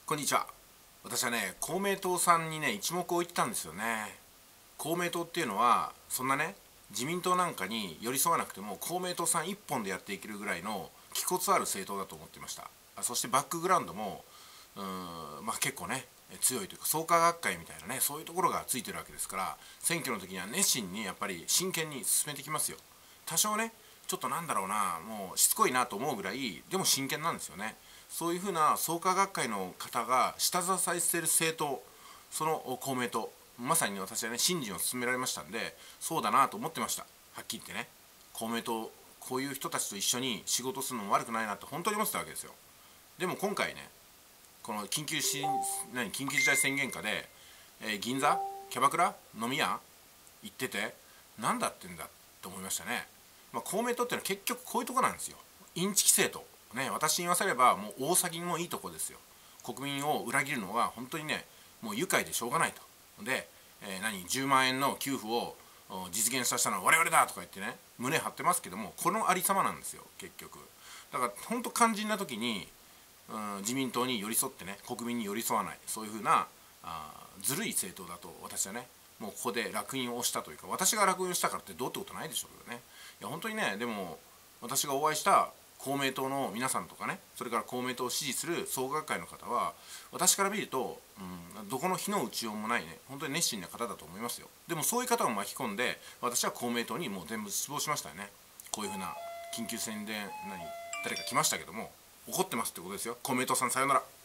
こんにちは。私はね、公明党さんにね、一目置いてたんですよね。公明党っていうのは、そんなね、自民党なんかに寄り添わなくても、公明党さん一本でやっていけるぐらいの気骨ある政党だと思っていました。そしてバックグラウンドも、結構ね、強いというか、創価学会みたいなね、そういうところがついてるわけですから、選挙の時には熱心にやっぱり真剣に進めてきますよ。多少ね、ちょっとなんだろうな、もうしつこいなと思うぐらい、でも真剣なんですよね。そういうふうな創価学会の方が下支えしている政党、その公明党、まさに私はね、信心を進められましたんで、そうだなと思ってました。はっきり言ってね、公明党、こういう人たちと一緒に仕事するのも悪くないなって本当に思ってたわけですよ。でも今回ね、この緊急事態宣言下で、銀座、キャバクラ、飲み屋行ってて、なんだってんだと思いましたね。公明党っていうのは結局こういうとこなんですよ。インチキ政党。ね、私に言わせればもう大詐欺もいいとこですよ。国民を裏切るのが本当にね、もう愉快でしょうがないと。で、10万円の給付を実現させたのは我々だとか言ってね、胸張ってますけども、このありさまなんですよ、結局。だから本当肝心な時に、自民党に寄り添ってね、国民に寄り添わない、そういうふうなずるい政党だと私はね、もうここで烙印を押したというか、私が烙印をしたからってどうってことないでしょうけどね。いや本当にね、でも私がお会いした公明党の皆さんとかね、それから公明党を支持する創価学会の方は、私から見ると、どこの火の打ちようもないね、本当に熱心な方だと思いますよ。でもそういう方を巻き込んで、私は公明党にもう全部失望しましたよね。こういうふうな緊急宣伝誰か来ましたけども、怒ってますってことですよ。公明党さんさよなら。